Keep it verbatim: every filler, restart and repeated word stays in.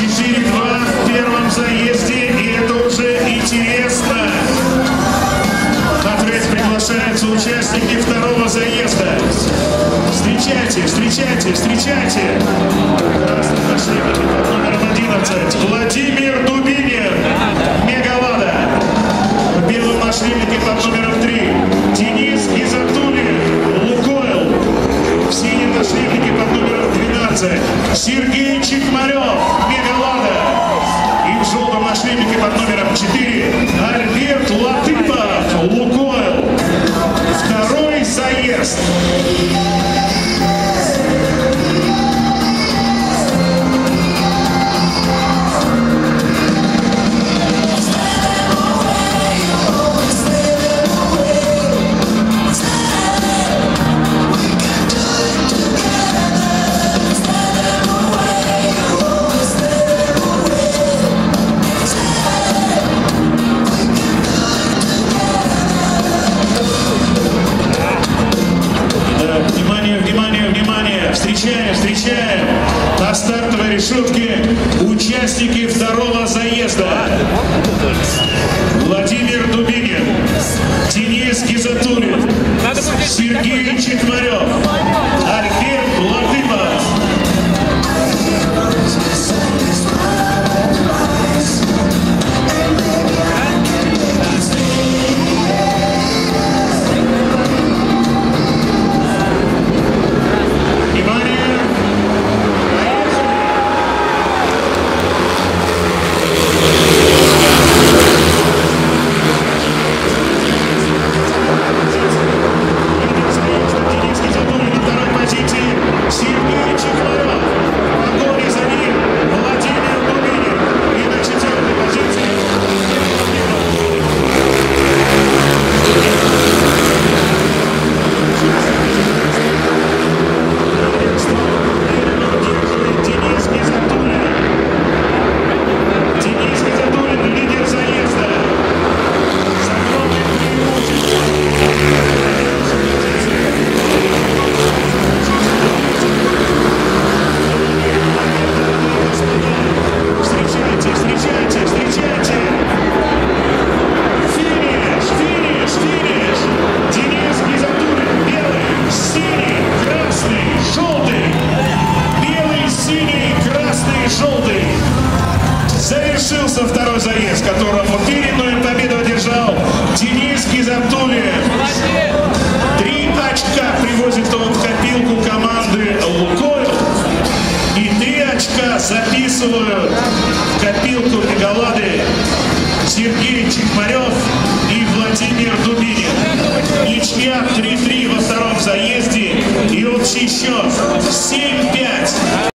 четыре два в первом заезде, и это уже интересно. Подряд приглашаются участники второго заезда. Встречайте, встречайте, встречайте. Красный наследник под номером одиннадцать. Владимир Дубинин, Мегалада. Белый наследник под номером три. Денис Гизатуллин, Лукойл. В синем наследнике под номером двенадцать. Сергей Чекмарев, Мегалада. И в желтом наследнике под номером четыре. Альберт Латыпов, Лукойл. Второй заезд. Встречаем, встречаем на стартовой решетке участники второго заезда. Владимир Дубинин, Денис Гизатуллин, Сергей Чекмарев, Альберт Латыпов. Завершился второй заезд, которому уверенную победу одержал Денис Гизатуллин. Три очка привозит он в копилку команды Лукойл. И три очка записывают в копилку Мегалады Сергей Чекмарев и Владимир Дубинин. Ничья три три во втором заезде. И общий счет семь пять.